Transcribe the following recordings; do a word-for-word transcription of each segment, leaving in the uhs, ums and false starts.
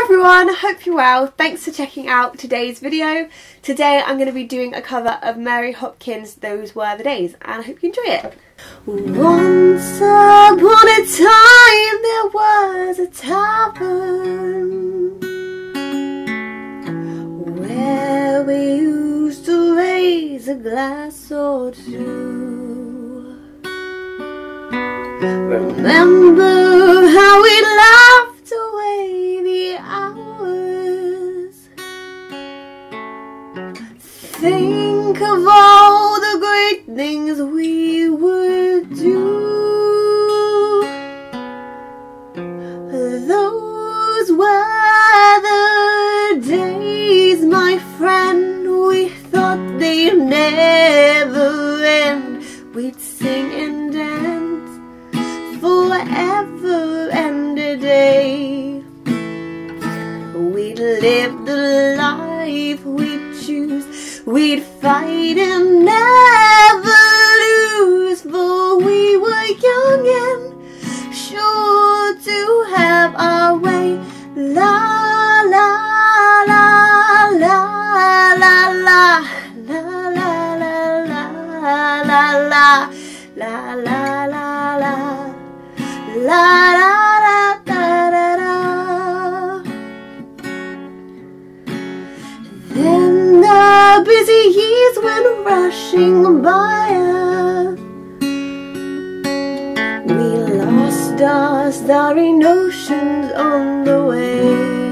everyone, hope you're well. Thanks for checking out today's video. Today I'm going to be doing a cover of Mary Hopkin's Those Were the Days, and I hope you enjoy it. Once upon a time there was a tavern where we used to raise a glass or two. Remember how we laughed away the hours. Think of all the great things we would do. Those were the days, my friend. We thought they'd never end. We'd sing and dance forever and a day. We'd live the life we'd choose. We'd fight and never lose, for we were young and sure to have our way. La la la la la la la la la la la la la la la la la da da da da. Then the busy years went rushing by us. We lost our starry notions on the way.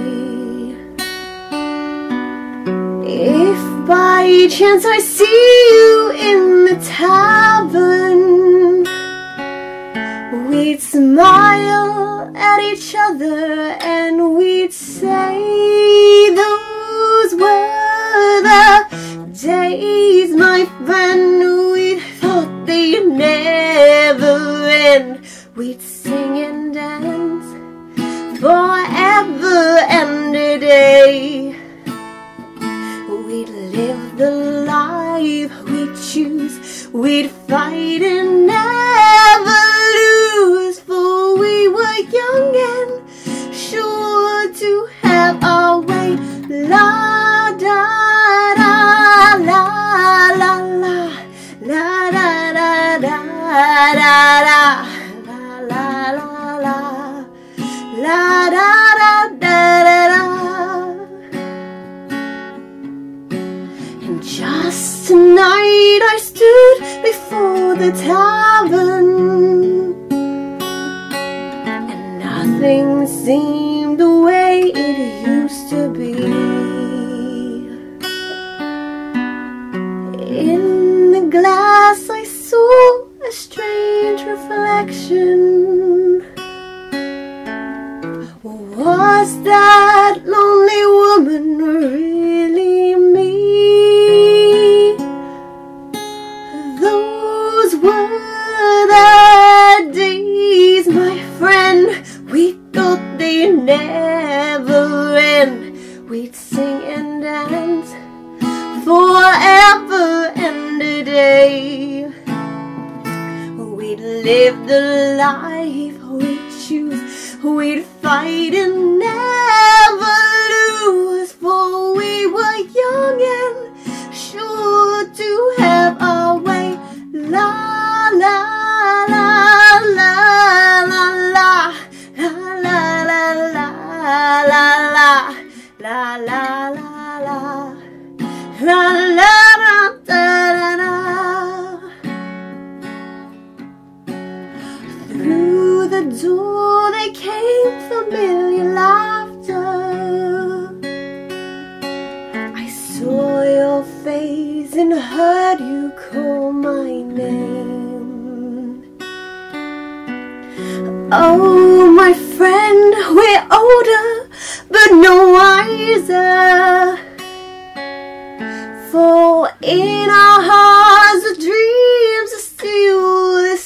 If by chance I see you in the tavern, we'd smile at each other and we'd say those were the days, my friend. We thought they'd never end. We'd sing and dance forever and a day. We'd live the life we'd choose. We'd fight and never lose, for we were young and sure to have our way. La da da la la la la da da da da da la la la la la da da da da da. And just tonight I stood before the tavern, and nothing seemed the way it used to be. In the glass I saw a strange reflection. Was that lonely woman really me? Those were the days, my friend. We thought they'd never end. We'd sing and dance forever and a day. We'd live the life we'd choose. We'd fight and never lose, for we were young and sure to have our way. La la la la la la la la la la la la la la la la la da da da. Through the door there came familiar laughter. I saw your face and heard you call my name. Oh, my friend, we're older but no wiser, for in our hearts the dreams are still the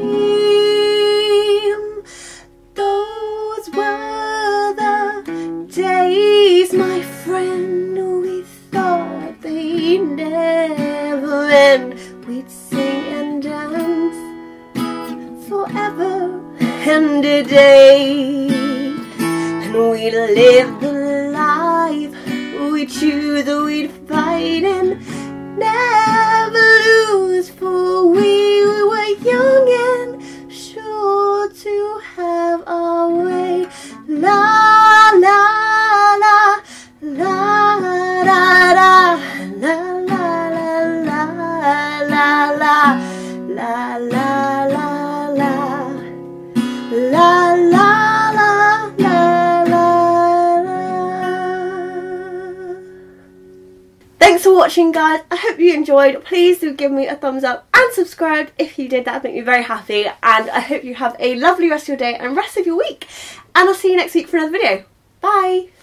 same. Those were the days, my friend. We thought they'd never end. We'd sing and dance forever and a day. And we we'd live the life we choose, we'd fight and never lose, for we were young and sure to have our way. La la la la la la la la la la la la la la la la la la la. Thanks for watching, guys. I hope you enjoyed. Please do give me a thumbs up and subscribe if you did. That would make me very happy, and I hope you have a lovely rest of your day and rest of your week, and I'll see you next week for another video. Bye.